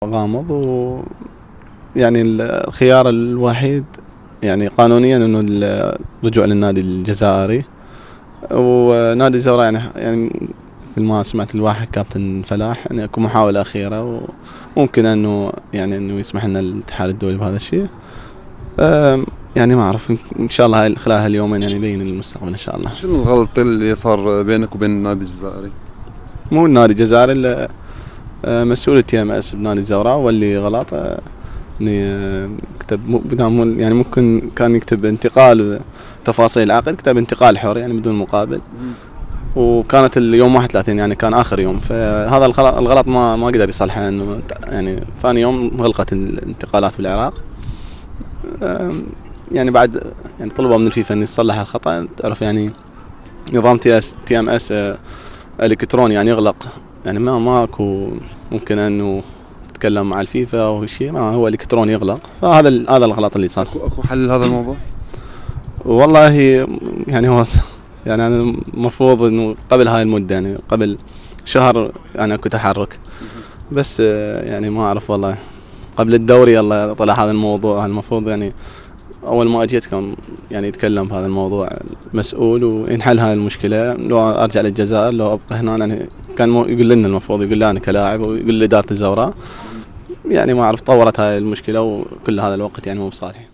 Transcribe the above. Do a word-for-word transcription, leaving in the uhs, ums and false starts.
غامض، و يعني الخيار الوحيد يعني قانونيا انه الرجوع للنادي الجزائري. ونادي الزوراء يعني يعني مثل ما سمعت الواحد كابتن فلاح يعني اكو محاولة أخيرة، وممكن انه يعني انه يسمح لنا الاتحاد الدولي بهذا الشيء. يعني ما اعرف، ان شاء الله خلال هاليومين يعني يبين المستقبل ان شاء الله. شنو الغلط اللي صار بينك وبين النادي الجزائري؟ مو النادي الجزائري الا مسؤول التي ام اس بنادي الزوراء واللي غلط. يعني كتب يعني ممكن كان يكتب انتقال تفاصيل العقد، كتب انتقال حر يعني بدون مقابل، وكانت اليوم واحد وثلاثين يعني كان اخر يوم، فهذا الغلط الغلط ما ما قدر يصلحه، انه يعني ثاني يوم غلقت الانتقالات بالعراق. يعني بعد يعني طلبوا من الفيفا ان يصلح الخطا. تعرف يعني نظام تي اس تي ام اس الكتروني يعني يغلق، يعني ما ماكو ممكن انه تتكلم مع الفيفا او شيء، ما هو الكتروني يغلق. فهذا هذا الغلط اللي صار. اكو اكو حل لهذا الموضوع؟ والله يعني هو يعني انا المفروض انه قبل هاي المده يعني قبل شهر يعني اكو تحرك، بس يعني ما اعرف والله قبل الدوري يلا طلع هذا الموضوع. المفروض يعني اول ما اجيت كان يعني يتكلم بهذا الموضوع المسؤول وينحل هاي المشكله، لو ارجع للجزائر لو ابقى هنا يعني كان يقول لنا المفروض يقول لي انا كلاعب ويقول لاداره الزوراء. يعني ما اعرف طورت هاي المشكله وكل هذا الوقت يعني مو بصالحي.